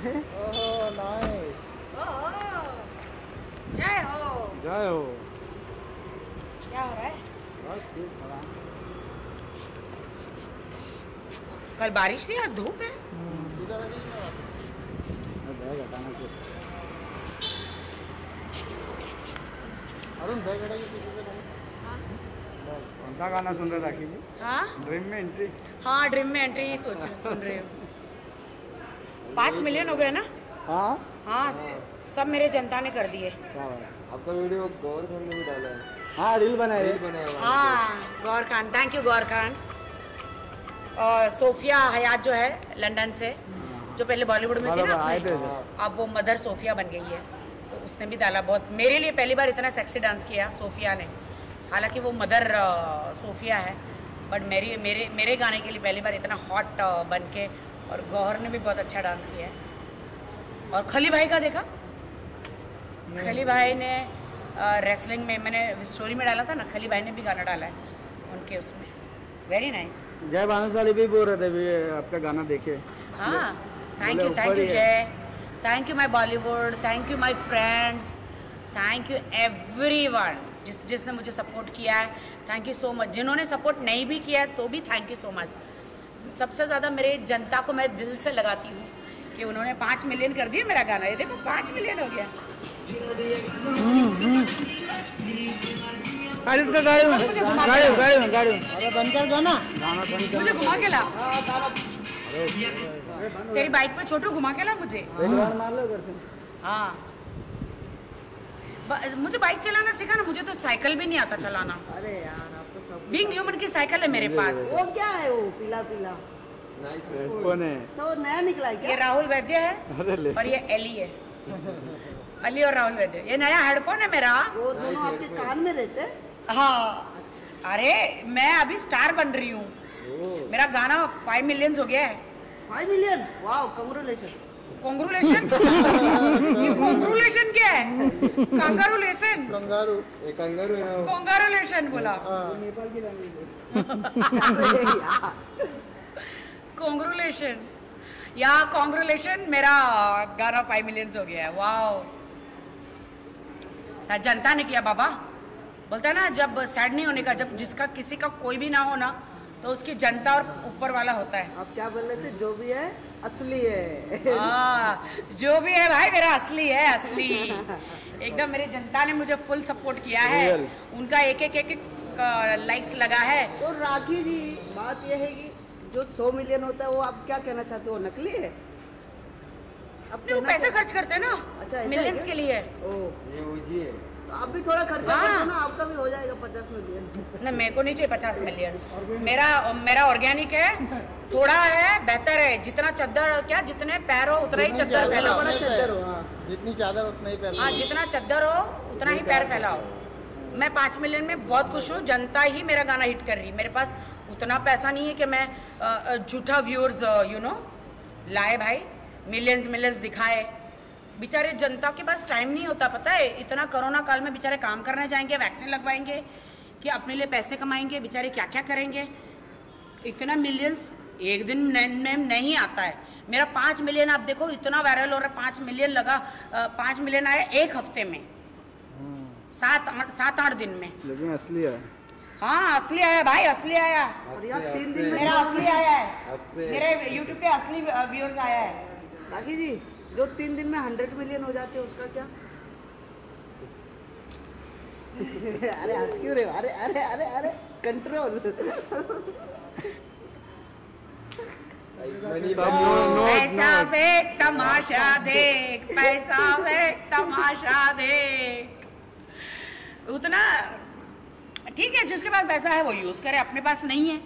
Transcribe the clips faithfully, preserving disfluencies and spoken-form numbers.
Oh nice. जय हो जय हो। क्या हो रहा है? बस ठीक है। कल बारिश थी, आज धूप है। इधर बैग हटाना चाहिए। अरुण बैग हटाइए पीछे से। कौन सा गाना सुन रहे राखी जी? हाँ ड्रीम में एंट्री। हाँ ड्रीम में एंट्री ही सोच सुन रहे हो। पाँच मिलियन हो गए ना? हाँ हाँ सब मेरे जनता ने कर दिए। आपका वीडियो गौर खान ने भी डाला है। हाँ रील बनाए रील बनाया। हाँ गौर खान, थैंक यू गौर खान। और सोफिया हयात जो है लंदन से, जो पहले बॉलीवुड में थी ना अपने, अब वो मदर सोफिया बन गई है, तो उसने भी डाला। बहुत मेरे लिए पहली बार इतना सेक्सी डांस किया सोफिया ने। हालांकि वो मदर सोफिया है, बट मेरी मेरे मेरे गाने के लिए पहली बार इतना हॉट बन के। और गौहर ने भी बहुत अच्छा डांस किया है। और खली भाई का देखा? खली भाई ने रेसलिंग में, मैंने स्टोरी में डाला था ना, खली भाई ने भी गाना डाला है उनके उसमें। Very nice. जय भानुशाली भी बोल रहे थे भी आपका गाना देखे। हाँ thank you thank you Jay, thank you my Bollywood, thank you my friends, thank you everyone जिस जिसने मुझे सपोर्ट किया है। Thank you so much. जिन्होंने सपोर्ट नहीं भी किया है तो भी थैंक यू सो मच। सबसे ज़्यादा मेरे जनता को मैं दिल से लगाती हूँ कि उन्होंने पाँच मिलियन कर दिए मेरा गाना। ये देखो पाँच मिलियन हो गया। अरे इसका गाड़ी में गाड़ी गाड़ी में गाड़ी में अरे बंद कर गाना गाना बंद कर। मुझे घुमा के ला। तेरी बाइक पे छोटू घुमा के ला मुझे। एक बार मार लो घर से। हाँ मुझे बाइक चलाना सिखा ना, मुझे तो साइकिल भी नहीं आता चलाना। अरे यार आपको सब बीइंग ह्यूमन की साइकिल है मेरे पास। वो क्या है वो पीला पीला? कौन है? तो नया निकला है क्या? ये राहुल वैद्य है अरे ले। और ये एली है। अली और राहुल वैद्य। ये नया हेडफोन है मेरा। वो दोनों आपके कान में रहते? हाँ अरे मैं अभी स्टार बन रही हूँ। मेरा गाना फाइव मिलियंस हो गया है। Five million? वाह कांग्रेचुलेशन। कांग्रेचुलेशन? ये कांग्रेचुलेशन क्या है? कांगारूलेशन। कंगारू। एक कंगारू है वो। कांगारूलेशन बोला। नेपाल की लैंग्वेज कांग्रेचुलेशन या कांग्रेचुलेशन। मेरा गाना फाइव मिलियंस हो गया है। वाओ जनता ने किया बाबा। बोलता है ना जब सैड नहीं होने का, जब जिसका किसी का कोई भी ना हो ना, तो उसकी जनता और ऊपर वाला होता है। आप क्या बोल रहे थे? जो भी है असली है। हाँ जो भी है भाई मेरा असली है, असली एकदम। मेरी जनता ने मुझे फुल सपोर्ट किया है। उनका एक एक एक एक लाइक्स लगा है। तो राखी जी बात यह है कि जो सौ मिलियन होता है वो आप क्या कहना चाहते हो? नकली है? अपने वो पैसे खर्च करते हैं ना। अच्छा मिलियंस के लिए। ओ ये वही है। तो आप भी थोड़ा खर्चा हाँ। करो ना, आपका भी हो जाएगा पचास मिलियन। नहीं मेरे को नहीं चाहिए पचास मिलियन। मेरा मेरा ऑर्गेनिक है, थोड़ा है, बेहतर है। जितना चद्दर क्या जितने पैर हो उतना ही चद्दर फैलाओ। बड़ा चद्दर हो। हाँ। जितनी चादर उतना ही पैर। हाँ जितना चद्दर हो उतना ही पैर फैलाओ। मैं पाँच मिलियन में बहुत खुश हूँ। जनता ही मेरा गाना हिट कर रही है। मेरे पास उतना पैसा नहीं है कि मैं झूठा व्यूअर्स यू नो लाए भाई, मिलियंस मिलियंस दिखाए। बेचारे जनता के पास टाइम नहीं होता, पता है। इतना कोरोना काल में बेचारे काम करने जाएंगे, वैक्सीन लगवाएंगे, कि अपने लिए पैसे कमाएंगे, बेचारे क्या क्या करेंगे। इतना मिलियंस एक दिन में नहीं आता है। मेरा पाँच मिलियन आप देखो इतना वायरल हो रहा है। पाँच मिलियन लगा, पाँच मिलियन आया एक हफ्ते में, सात आठ सात आठ दिन में। लेकिन असली है। हाँ असली आया भाई, असली आया। और यार तीन दिन में मेरा असली आया है। मेरे यूट्यूब पे असली व्यूअर्स आया है। राखी जी जो तीन दिन में हंड्रेड मिलियन हो जाते हैं उसका क्या? अरे हंस क्यों रहे हो? अरे अरे अरे अरे कंट्रोल। पैसा फेंक तमाशा देख, पैसा फेंक तमाशा देख। उतना ठीक है, जिसके पास पैसा है वो यूज करे, अपने पास नहीं है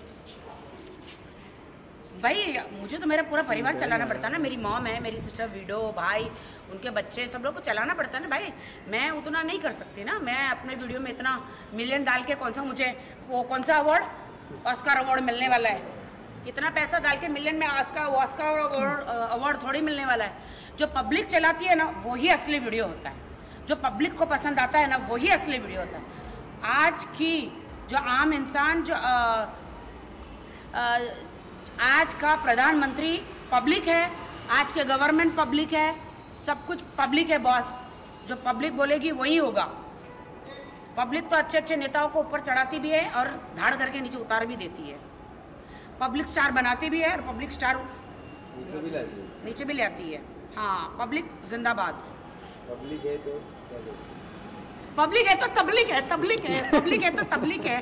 भाई। मुझे तो मेरा पूरा परिवार चलाना पड़ता है ना। मेरी मॉम है, मेरी सिस्टर, वीडो, भाई, उनके बच्चे, सब लोग को चलाना पड़ता है ना भाई। मैं उतना नहीं कर सकती ना। मैं अपने वीडियो में इतना मिलियन डाल के कौन सा मुझे वो कौन सा अवार्ड, ऑस्कर अवार्ड मिलने वाला है। इतना पैसा डाल के मिलियन में ऑस्कर ऑस्कर अवार्ड थोड़ी मिलने वाला है। जो पब्लिक चलाती है ना वही असली वीडियो होता है। जो पब्लिक को पसंद आता है ना वही असली वीडियो होता है। आज की जो आम इंसान, जो आ, आ, आज का प्रधानमंत्री पब्लिक है, आज के गवर्नमेंट पब्लिक है, सब कुछ पब्लिक है बॉस। जो पब्लिक बोलेगी वही होगा। पब्लिक तो अच्छे अच्छे नेताओं को ऊपर चढ़ाती भी है और धाड़ करके नीचे उतार भी देती है। पब्लिक स्टार बनाती भी है और पब्लिक स्टार नीचे भी लाती है। नीचे भी लाती है। हाँ, पब्लिक जिंदाबाद। पब्लिक है तो पब्लिक है तो तबलिक है, तबलिक है, पब्लिक है तो तबलिक है।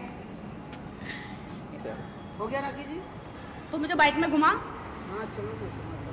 हो गया राखी जी? तो मुझे बाइक में घुमा। हाँ चलो तो।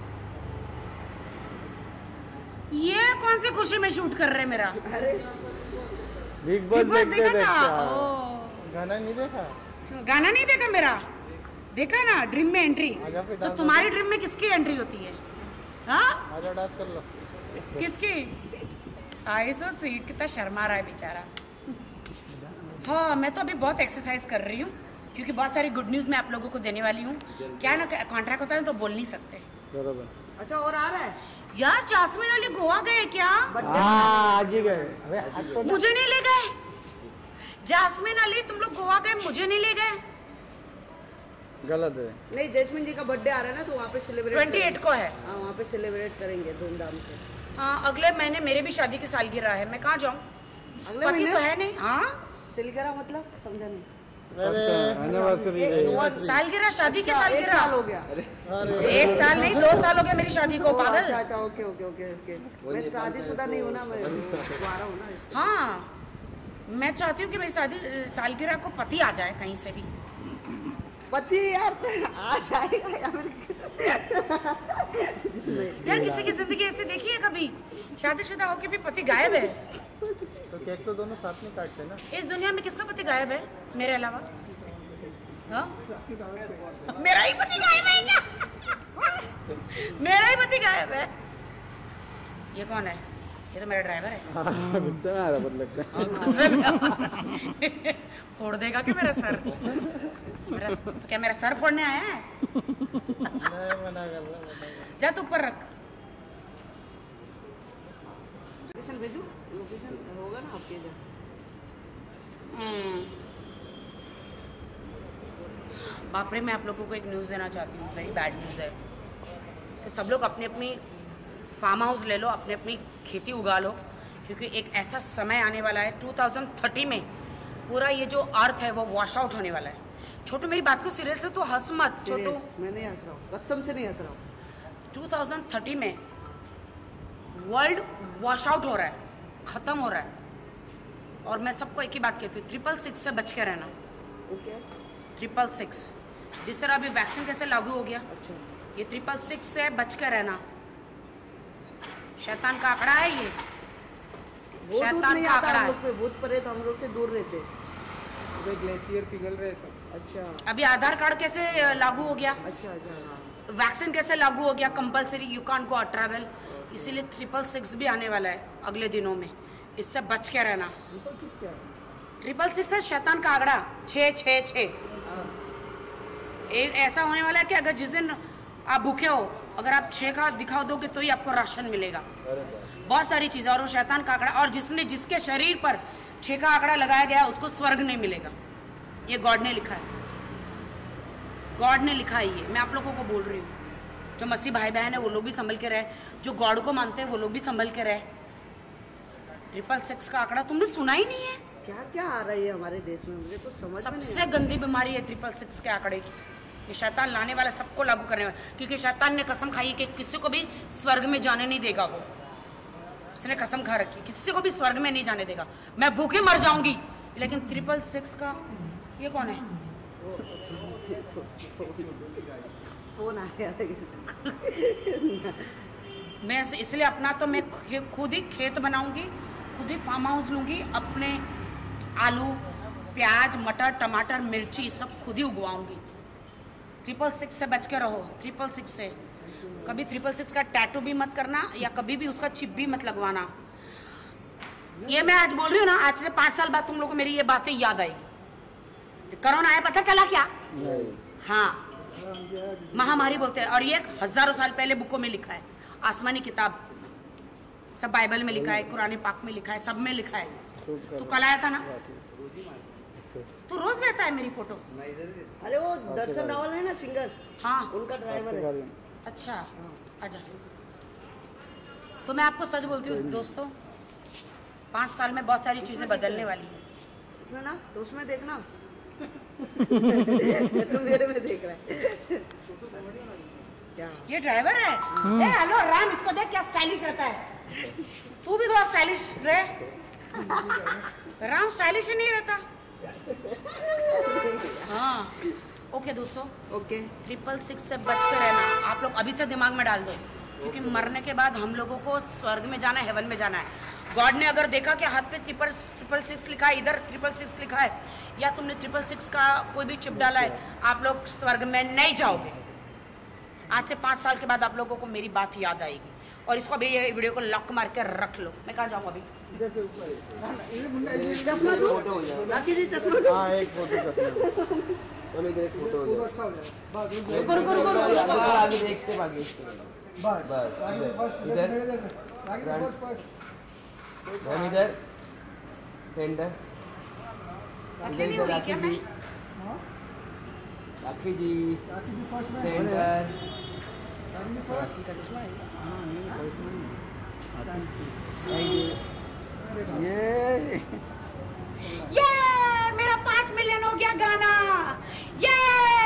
ये कौन सी खुशी में शूट कर रहे हैं मेरा? अरे बिग बॉस बिग बॉस देखते देखा था? देखते ओ, गाना नहीं देखा? गाना नहीं देखा मेरा? देखा ना, ड्रीम में एंट्री। आजा फिर तो डांस तुम्हारी ड्रीम में किसकी एंट्री होती है? हाँ, आजा डांस कर लो। किसकी? आई सो स्वीट, कितना शर्मा रहा है बेचारा। हाँ, मैं तो अभी बहुत एक्सरसाइज कर रही हूँ क्योंकि बहुत सारी गुड न्यूज़ मैं आप लोगों को देने वाली हूँ। क्या ना, कॉन्ट्रैक्ट होता है तो बोल नहीं सकते। बरोबर। अच्छा, और आ रहा है? यार जासमीन अली गोवा गए क्या? हाँ, आज ही गए। अबे आज तो मुझे नहीं ले गए। जासमीन अली, तुम लोग गोवा गए, मुझे नहीं ले गए। गलत है। नहीं, जैस्मिन जी का बर्थडे आ रहा है ना, तो वहाँ पे सेलिब्रेट अट्ठाईस को है। हाँ, वहाँ पे सेलिब्रेट करेंगे धूमधाम से। हाँ, अगले महीने मेरे भी शादी की सालगिरह है। मैं कहाँ जाऊँ? अगले पति महीने तो है नहीं। हाँ, सिलगरा मतलब समझा नहीं। एनिवर्सरी एक- सालगिरह, शादी की अच्छा, एक साल सालगिरह। हो गया। एक साल नहीं, दो साल हो गया मेरी शादी को, ओ, अच्छा पागल। अच्छा, ओके ओके ओके ओके। मैं शादीशुदा नहीं हूँ ना, मैं कुंवारा हूँ ना। हाँ, मैं चाहती हूँ कि मेरी शादी सालगिरह को पति आ जाए कहीं से भी। पति यार आ जाएगा या फिर यार किसी की जिंदगी ऐसी देखी है कभी? शादीशुदा होके भी पति गायब है। तो केक तो दोनों साथ में काटते ना। इस दुनिया में किसका पति गायब है मेरे अलावा? हाँ? मेरा ही पति गायब है क्या? मेरा ही पति गायब है। ये कौन है? ये तो मेरा ड्राइवर है। गुस्से में आ रहा मतलब का। गुस्से में आ रहा। फोड़ देगा क्या मेरा सर? मेरा तो क्या मेरा सर फोड़ने आया है? नहीं, मना कर रहा, मना कर। जा तू ऊपर रख। लोकेशन भेजू? लोकेशन होगा ना आपके इधर? हम्म। बाप रे, मैं आप लोगों को एक न्यूज़ देना चाहती हूँ। वेरी बैड न्यूज़ है कि सब लोग अपनी अपनी फार्म हाउस ले लो, अपनी अपनी खेती उगा लो, क्योंकि एक ऐसा समय आने वाला है दो हज़ार तीस में पूरा ये जो अर्थ है वो वॉश आउट होने वाला है। छोटू, मेरी बात को सीरियस से तो हंस मत छोटू। Serious, मैं नहीं हंस रहा हूँ, कसम से नहीं हंस रहा हूँ। दो हज़ार तीस में वर्ल्ड वॉश आउट हो रहा है, ख़त्म हो रहा है। और मैं सबको एक ही बात कहती हूँ, ट्रिपल सिक्स से बच के रहना। ओके, ट्रिपल सिक्स, जिस तरह अभी वैक्सीन कैसे लागू हो गया, अच्छा। ये ट्रिपल सिक्स से बच के रहना। शैतान का आंकड़ा है ये। वो दूध शैतान नहीं का आता आंकड़ा हम है। लोग पे, भूत प्रेत हम लोग से दूर रहते। ग्लेशियर पिघल रहे सब। अच्छा अभी आधार कार्ड कैसे अ, लागू हो गया, अच्छा अच्छा, हाँ। वैक्सीन कैसे लागू हो गया, compulsory you can't go travel, इसीलिए ट्रिपल सिक्स भी आने वाला है अगले दिनों में। इससे बच के रहना। ट्रिपल सिक्स क्या है? ट्रिपल सिक्स है शैतान का आंकड़ा, छः छः छः। हाँ। एक ऐसा होने वाला है कि अगर जिस दिन आप भूखे हो, अगर आप छः का दिखा दोगे तो ही आपको राशन मिलेगा। बहुत सारी चीज़ें, और वो शैतान का आंकड़ा, और जिसने जिसके शरीर पर छः का आंकड़ा लगाया गया उसको स्वर्ग नहीं मिलेगा। ये गॉड ने लिखा है, गॉड ने लिखा है ये, मैं आप लोगों को बोल रही हूँ। जो मसीह भाई बहन है वो लोग भी संभल के रहे, जो गॉड को मानते हैं वो लोग भी संभल के रहे। ट्रिपल सिक्स का आंकड़ा तुमने सुना ही नहीं है? क्या क्या आ रही है हमारे देश में, मुझे तो समझ में नहीं सबसे गंदी बीमारी है ट्रिपल सिक्स के आंकड़े की। ये शैतान लाने वाला, सबको लागू करने वाला, क्योंकि शैतान ने कसम खाई कि किसी को भी स्वर्ग में जाने नहीं देगा। वो उसने कसम खा रखी, किसी को भी स्वर्ग में नहीं जाने देगा। मैं भूखे मर जाऊंगी, लेकिन ट्रिपल सिक्स का ये कौन है? फोन आ गया। मैं इसलिए अपना तो मैं खुद ही खेत बनाऊंगी, खुद ही फार्म हाउस लूंगी, अपने आलू प्याज मटर टमाटर मिर्ची सब खुद ही उगवाऊंगी। ट्रिपल सिक्स से बच के रहो, ट्रिपल सिक्स से कभी ट्रिपल सिक्स का टैटू भी मत करना, या कभी भी उसका चिप भी मत लगवाना। ये मैं आज बोल रही हूँ ना, आज से पाँच साल बाद तुम लोग को मेरी ये बातें याद आएगी। कोरोना आया, पता चला क्या? हाँ, महामारी बोलते हैं, और ये हजारों साल पहले बुकों में लिखा है, आसमानी किताब, सब बाइबल में लिखा है, कुरान पाक में लिखा है, सब में लिखा है। तू कल आया था ना, तू रोज लेता है मेरी फोटो। अरे वो दर्शन रावल है ना सिंगर, हाँ उनका ड्राइवर है। अच्छा आजा। तो मैं आपको सच बोलती हूँ दोस्तों, पाँच साल में बहुत सारी चीज़ें बदलने वाली हैं। उसमें ना तो उसमें देखना ये तो मेरे में देख रहा है क्या? ये ड्राइवर है। ए हेलो राम, इसको देख क्या स्टाइलिश रहता है। तू भी थोड़ा स्टाइलिश रहे। राम स्टाइलिश ही नहीं रहता। हाँ ओके दोस्तों, ओके ट्रिपल सिक्स से बच के रहना। आप लोग अभी से दिमाग में डाल दो, क्योंकि मरने के बाद हम लोगों को स्वर्ग में जाना है, हेवन में जाना है। गॉड ने अगर देखा कि हाथ पे ट्रिपल ट्रिपल सिक्स लिखा है, इधर ट्रिपल सिक्स लिखा है, या तुमने ट्रिपल सिक्स का कोई भी चिप डाला है, आप लोग स्वर्ग में नहीं जाओगे। आज से पाँच साल के बाद आप लोगों को मेरी बात याद आएगी। और इसको अभी ये वीडियो को लॉक मार के रख लो। मैं कहाँ जाऊँ अभी? चश्मा दो राखी जी, चश्मा दो। हाँ एक फोटो चश्मा। हम इधर एक फोटो हो जाए। अच्छा हो जाए। बस रुको रुको रुको रुको आगे आगे एक स्टेप आगे एक स्टेप बस बस आगे इधर फर्स्ट इधर मेरे जैसे आगे फर्स्ट फर्स्ट हम इधर सेंटर अकेली नहीं हुई क्या मैं? हाँ राखी जी राखी जी फर्स्ट में सेंटर राखी जी फर्स्ट ये ये मेरा पाँच मिलियन हो गया गाना। ये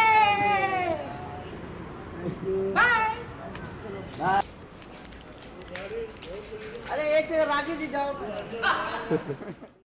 बाय। अरे एक राखी जी जाओ।